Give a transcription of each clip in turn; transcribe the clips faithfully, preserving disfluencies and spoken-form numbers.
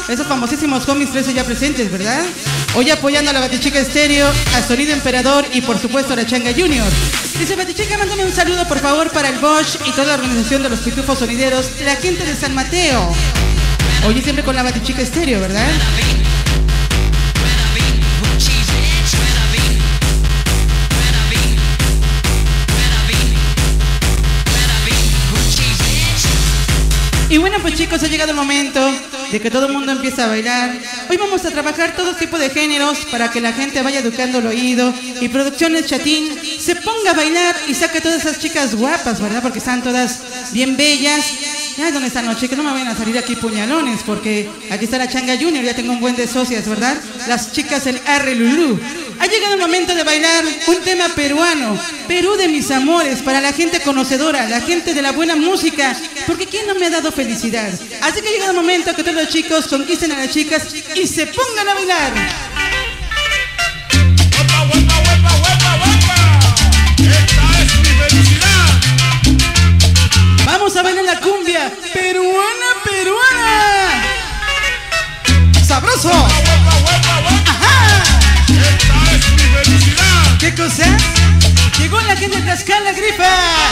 Esos famosísimos homies trece ya presentes, ¿verdad? Hoy apoyando a la Batichica Estéreo, a Sonido Emperador y por supuesto a la Changa Junior. Dice Batichica, mándame un saludo por favor para el Bosch y toda la organización de los Pitufos Sonideros, la gente de San Mateo. Oye, siempre con la Batichica Estéreo, ¿verdad? Y bueno, pues chicos, ha llegado el momento de que todo el mundo empiece a bailar. Hoy vamos a trabajar todo tipo de géneros para que la gente vaya educando el oído. Y Producciones Chatín se ponga a bailar y saque a todas esas chicas guapas, ¿verdad? Porque están todas bien bellas. Ya, ¿dónde están los chicos? No me vayan a salir aquí puñalones, porque aquí está la Changa Junior, ya tengo un buen de socias, ¿verdad? Las chicas del Arre Lulú. Ha llegado el momento de bailar un tema peruano, Perú de mis amores, para la gente conocedora, la gente de la buena música, porque ¿quién no me ha dado felicidad? Así que ha llegado el momento que todos los chicos conquisten a las chicas y se pongan a bailar. ¡Huepa, huepa, huepa, huepa, huepa! ¡Esta es mi felicidad! Vamos a bailar la cumbia peruana, peruana. ¡Sabroso! ¡Huepa, huepa, huepa! ¡Ajá! ¡Esta es mi felicidad! ¿Qué cosa? Llegó la gente de Tlaxcala, Grifa.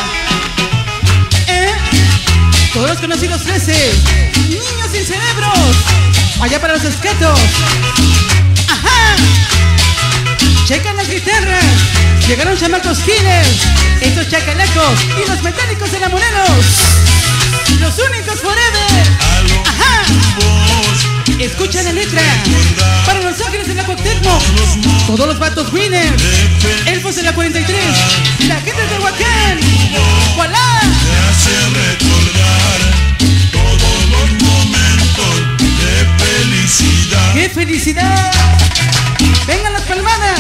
¿Eh? Todos los conocidos trece. Niños sin cerebros. Allá para los escatos. ¡Ajá! Checan las guitarras. Llegaron chamacos killers. Estos chacalacos y los metálicos enamorados. Los únicos forever. ¡Ajá! Escucha la letra. Para Los Ángeles en la Cuauhtémoc. Todos los vatos winners. Elfos de la cuarenta y tres. La gente de Huacán. ¡Voilá! Me hace recordar todos los momentos de felicidad. ¡Qué felicidad! ¡Vengan las palmadas!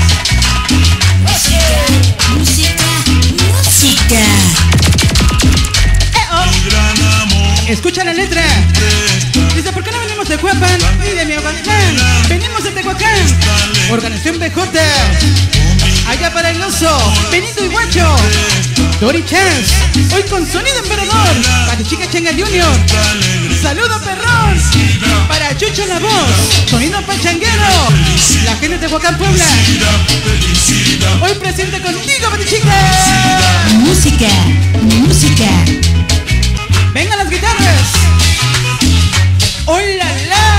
Música, música. ¡Eh, oh! Mi gran amor. Escucha la letra. Dice, ¿por qué no venimos de Huapan ni de Miahuatlán? Venimos de Tehuacán. Organización B J. Allá para el oso, Benito y Guacho. Dori Chance. Hoy con Sonido Emperador. Batichica Changa Junior. Saludo perrón. Para Chucho la voz. Sonido Pachanguero. La gente de Huacán, Puebla. Hoy presente contigo, Batichica. Música, música. Vengan las guitarras. ¡Hola, la!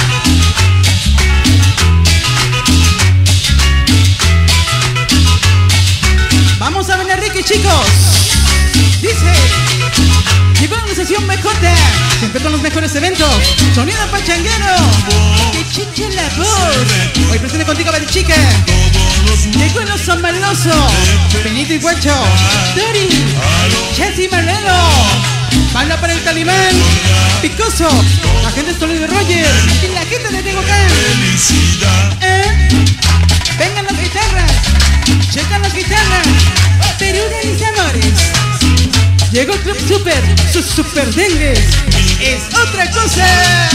Vamos a bailar Ricky, chicos. Dice, llegó la organización B J, siempre con los mejores eventos. Sonido Pachanguero. Que chiche la voz. Hoy presente contigo, Batichica. Llegó el oso maloso. Benito y Guacho. Dori. Chelsea Marrero. Banda para el Talibán, Picoso, la gente de Sonido Roger y la gente de Tehuacán. ¿Eh? Vengan las guitarras, checan las guitarras. Perú de mis amores. Llegó el Club Super, sus super dengues. Es otra cosa.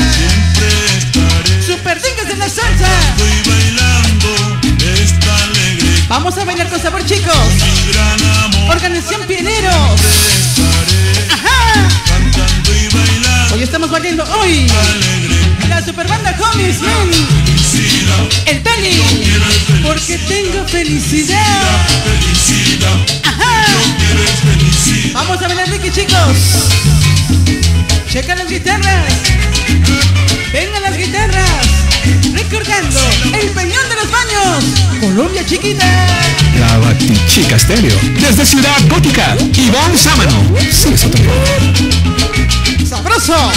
Super dengues de la salsa. Vamos a bailar con sabor, chicos. Organización Pioneros. ¡Ajá! Hoy estamos bailando hoy la superbanda Homies, man. El Tali. Porque tengo felicidad. ¡Ajá! Vamos a bailar Ricky, chicos. Checa las guitarras. Vengan las guitarras. Recordando el Peñón de los Baños, Colombia chiquita. La Batichica Estéreo, desde Ciudad Gótica, Iván Sámano. Sí, eso también. ¡Sabroso!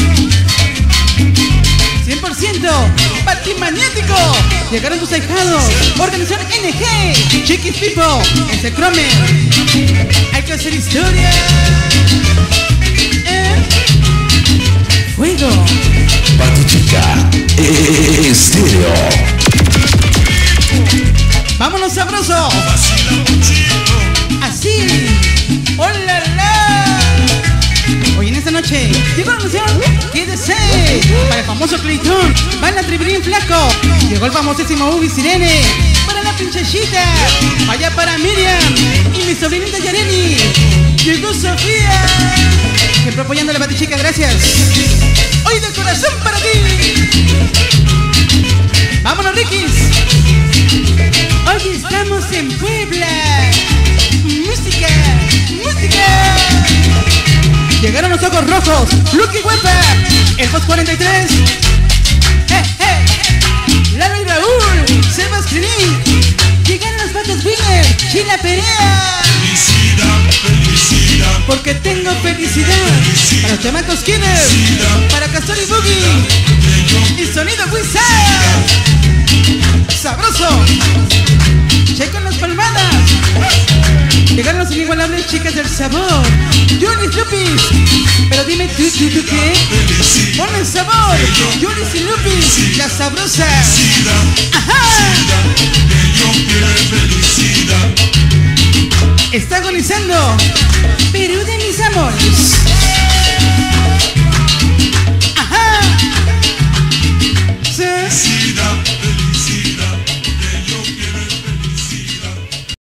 cien por ciento Batimagnético. Llegaron tus ahijados. Organización N G, Chiquis Pipo, ese Cromer. Hay que hacer historia. ¿Eh? Fuego. Batichica Estéreo. ¡Vámonos, sabroso! Así. ¡Hola, la! Hoy en esta noche llegó la noción. Quédese para el famoso Clayton. Va la Tribrín Flaco. Llegó el famosísimo Ubi Sirene. Para la pinchachita. Vaya para Miriam y mi sobrinita Yareli. Llegó Sofía. Siempre apoyando a la Batichica, gracias. Hoy de corazón para ti. ¡Vámonos, Rikis! Hoy estamos en Puebla. Música, música. Llegaron los ojos rojos, Lucky Huepa, el Post cuarenta y tres. ¡Eh, eh! Lalo y Raúl, Sebas Clean. Llegaron los patos Winner, Chila Perea. Felicidad, felicidad. Porque tengo felicidad para los chamacos Killer, para Castor y Boogie y Sonido Wizard. Sabroso. Checo en las palmadas. Llegaron las inigualables chicas del sabor, Junis Lupis. Pero dime tú, tú, tú, ¿qué? Ponle sabor, Junis y Lupis, la sabrosa. Ajá. Está agonizando Perú de mis amores.